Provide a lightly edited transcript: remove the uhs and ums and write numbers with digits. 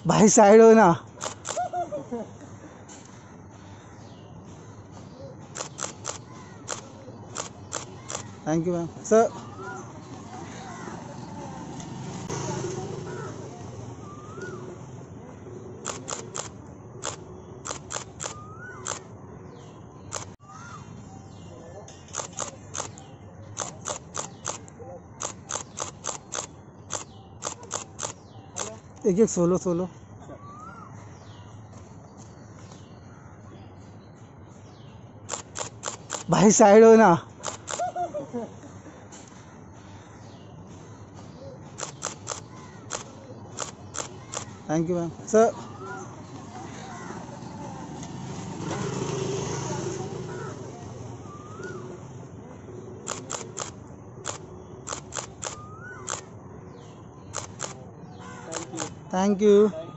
भाई साइड हो ना। Thank you ma'am. सर एक एक सोलो सोलो। भाई साइड हो ना। Thank you ma'am. Sir thank you.